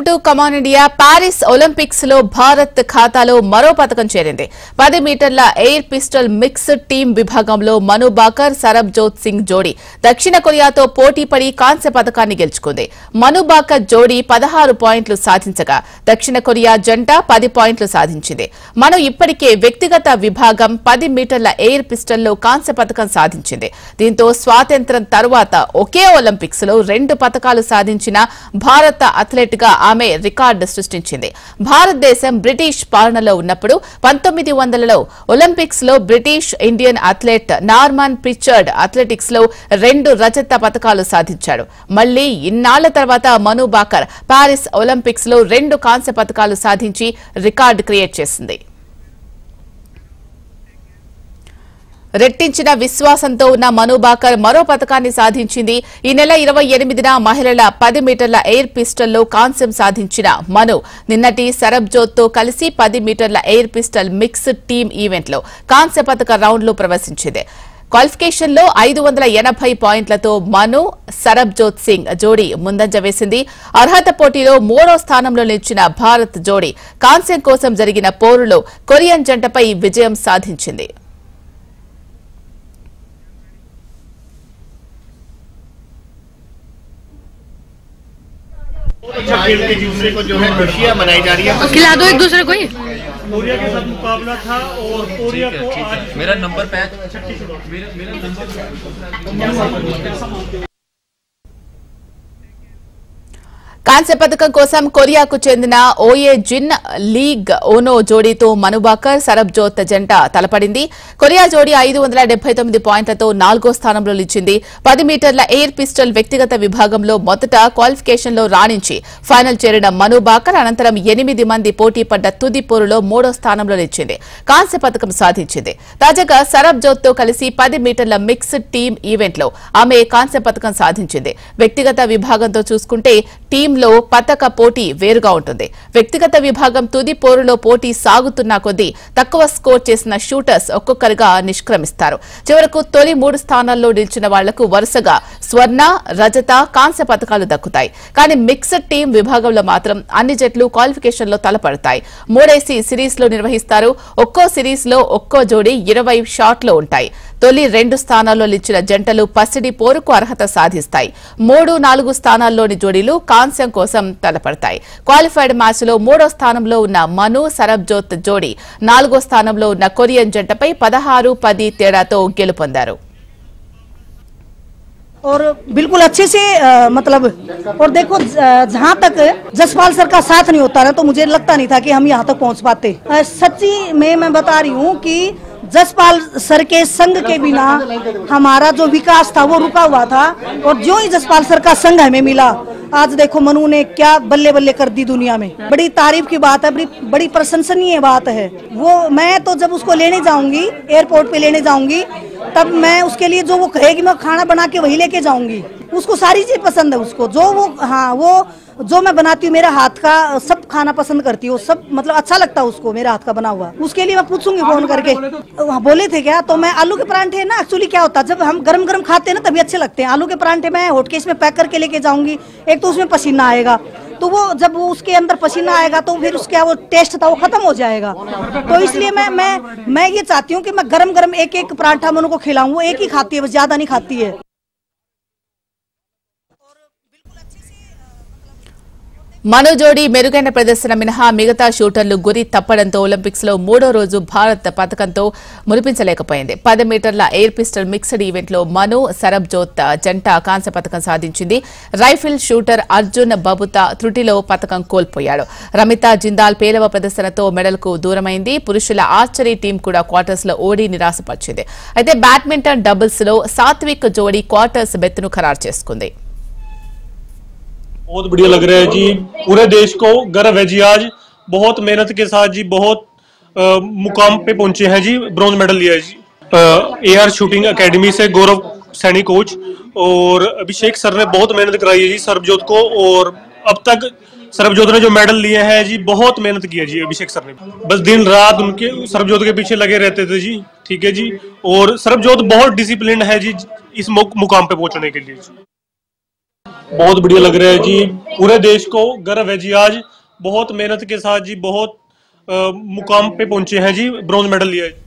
Welcome to come on India. Paris Olympics లో భారత్ ఖాతాలో మరో పతకం చేరింది. 10 మీటర్ల ఎయిర్ పిస్టల్ మిక్స్డ్ టీం విభాగంలో మను బాకర్, సరబ్జోత్ సింగ్ జోడీ దక్షిణ కొరియాతో పోటీపడి కాంస్య పతకాన్ని గెలుచుకుంది. మను బాకర్ జోడీ 16 పాయింట్లు సాధించగా దక్షిణ కొరియా జంట 10 పాయింట్లు సాధించింది. మను ఇప్పటికే వ్యక్తిగత విభాగం 10 మీటర్ల ఎయిర్ పిస్టల్లో కాంస్య పతకం సాధించింది. దీంతో స్వాతంత్ర్యం తరువాత ఒకే ఒలింపిక్స్ లో 2 పతకాలు సాధించిన భారత అథ్లెట్ గా ఆమె రికార్డు సృష్టించింది. భారతదేశం బ్రిటిష్ పాలనలో ఉన్నప్పుడు 1900లో ఒలింపిక్స్ లో British Indian athlete Norman Pritchard athletics లో 2 రజత పతకాలు సాధించాడు. మళ్లీ ఇన్నాళ్ల తర్వాత మను బాకర్ పారిస్ ఒలింపిక్స్ లో 2 కాంస్య పతకాలు సాధించి రికార్డు క్రియేట్ చేసింది. రెట్టించిన విశ్వాసంతో ఉన్న మను బాకర్ మరో పతకాన్ని సాధించింది. ఈ నెల 28న మహిళల 10 మీటర్ల ఎయిర్ పిస్టల్లో కాంస్యం సాధించిన మను నిన్నటి సరబ్జోత్ తో కలిసి 10 మీటర్ల ఎయిర్ పిస్టల్ మిక్స్డ్ టీం ఈవెంట్లో కాంస్య పతక రౌండ్లో ప్రవేశించింది. క్వాలిఫికేషన్ లో 580 పాయింట్లతో మను, సరబ్జోత్ సింగ్ జోడీ ముందంజ వేసింది. అర్హత పోటీలో 3వ స్థానంలో నిలిచిన భారత్ జోడీ కాంస్యం కోసం జరిగిన పోరులో కొరియన్ జంటపై విజయం సాధించింది. अच्छा खेलते दूसरे को जो है खुशियां मनाई जा रही है। खिला दो एक दूसरे को ही। कोरिया के साथ मुकाबला था और कोरिया को आज मेरा नंबर पैक కాంస్య పథకం కోసం కొరియాకు చెందిన ఓయే జిన్ లీగ్ ఓనో జోడీతో మనుబాకర్, సరబ్జోత్ జంట తలపడింది. కొరియా జోడీ 579 పాయింట్లతో 4వ స్థానంలో నిలిచింది. 10 మీటర్ల ఎయిర్ పిస్టల్ వ్యక్తిగత విభాగంలో మొదట క్వాలిఫికేషన్ లో రాణించి ఫైనల్ చేరిన మనుబాకర్ అనంతరం 8 మంది పోటీ పడ్డ తుది పోరులో 3వ స్థానంలో నిలిచింది. కాంస్య పథకం సాధించింది. తాజాగా సరబ్జోత్ తో కలిసి 10 మీటర్ల మిక్స్డ్ టీం ఈవెంట్లో ఆమె కాంస్య పథకం సాధించింది. వ్యక్తిగత విభాగంతో చూసుకుంటే టీంలో పతక పోటీ వేరుగా ఉంటుంది. వ్యక్తిగత విభాగం తుది పోరులో పోటీ సాగుతున్న కొద్దీ తక్కువ స్కోర్ చేసిన షూటర్స్ ఒక్కొక్కరుగా నిష్క్రమిస్తారు. చివరకు తొలి 3 స్థానాల్లో నిలిచిన వాళ్లకు వరుసగా స్వర్ణ, రజత, కాంస్య పతకాలు దక్కుతాయి. కానీ మిక్స్డ్ టీం విభాగంలో మాత్రం అన్ని జట్లు క్వాలిఫికేషన్ లో తలపడతాయి. 3 సిరీస్ లో నిర్వహిస్తారు. ఒక్కో సిరీస్ లో ఒక్కో జోడీ 20 షాట్లు ఉంటాయి. తొలి 2 స్థానాల్లో నిలిచిన జంటలు పసిడి పోరుకు అర్హత సాధిస్తాయి. 3, 4 స్థానాల్లోని జోడీలు కాంస్యం కోసం తలపడతాయి. క్వాలిఫైడ్ మ్యాచ్ లో 3వ స్థానంలో ఉన్న మను, సరబ్జోత్ జోడీ 4వ స్థానంలో ఉన్న కొరియన్ జంటపై 16-10 తేడాతో గెలుపొందారు. और बिल्कुल अच्छे से मतलब और देखो जहाँ तक जसपाल सर का साथ नहीं होता ना तो मुझे लगता नहीं था कि हम यहाँ तक पहुँच पाते। सच्ची में मैं बता रही हूँ कि जसपाल सर के संग के बिना हमारा जो विकास था वो रुका हुआ था और जो ही जसपाल सर का संग हमें मिला आज देखो मनु ने क्या बल्ले बल्ले कर दी दुनिया में। बड़ी तारीफ की बात है, बड़ी प्रशंसनीय बात है। वो मैं तो जब उसको लेने जाऊंगी एयरपोर्ट पे लेने जाऊंगी तब मैं उसके लिए जो वो कहेगी मैं खाना बना के वही लेके जाऊंगी। उसको सारी चीज पसंद है उसको जो वो हाँ वो जो मैं बनाती हूँ मेरा हाथ का सब खाना पसंद करती हूँ। सब मतलब अच्छा लगता है उसको मेरा हाथ का बना हुआ। उसके लिए मैं पूछूंगी फोन करके बोले थे क्या तो मैं आलू के परांठे ना एक्चुअली क्या होता है जब हम गरम गरम खाते हैं ना तभी अच्छे लगते हैं। आलू के परांठे मैं हॉटकेस में पैक करके लेके जाऊंगी। एक तो उसमें पसीना आएगा तो वो जब वो उसके अंदर पसीना आएगा तो फिर उसका वो टेस्ट था वो खत्म हो जाएगा। तो इसलिए मैं ये चाहती हूँ कि मैं गरम गरम एक पराठा मैं उनको खिलाऊं। वो एक ही खाती है, ज्यादा नहीं खाती है। మను జోడీ మెరుగైన ప్రదర్శన మినహా మిగతా షూటర్లు గురి తప్పడంతో ఒలింపిక్స్ లో 3వ రోజు భారత్ పతకంతో మురిపించలేకపోయింది. 10 మీటర్ల ఎయిర్ పిస్టల్ మిక్స్డ్ ఈవెంట్లో మను, సరబ్జోత్ జంట కాంస్య పతకం సాధించింది. రైఫిల్ షూటర్ అర్జున్ బబుతా త్రుటిలో పతకం కోల్పోయాడు. రమితా జిందాల్ పేలవ ప్రదర్శనతో మెడల్కు దూరమైంది. పురుషుల ఆర్చరీ టీం కూడా క్వార్టర్స్ లో ఓడి నిరాశపరిచింది. అయితే బ్యాడ్మింటన్ డబుల్స్ లో సాత్విక్ జోడీ క్వార్టర్స్ బెత్తును ఖరారు చేసుకుంది. बहुत बढ़िया लग रहा है जी। पूरे देश को गर्व है जी। आज बहुत मेहनत के साथ जी बहुत मुकाम पे पहुंचे हैं जी। ब्रॉन्ज मेडल लिया है जी। एआर शूटिंग एकेडमी से गौरव सैनी कोच और अभिषेक सर ने बहुत मेहनत कराई है जी सरबजोत को। और अब तक सरबजोत ने जो मेडल लिए हैं जी बहुत मेहनत की है जी अभिषेक सर ने। बस दिन रात उनके सरबजोत के पीछे लगे रहते थे जी। ठीक है जी। और सरबजोत बहुत डिसिप्लिन है जी इस मुकाम पे पहुंचने के लिए। बहुत बढ़िया लग रहा है जी। पूरे देश को गर्व है जी। आज बहुत मेहनत के साथ जी बहुत मुकाम पे पहुंचे हैं जी, ब्रॉन्ज मेडल लिया है।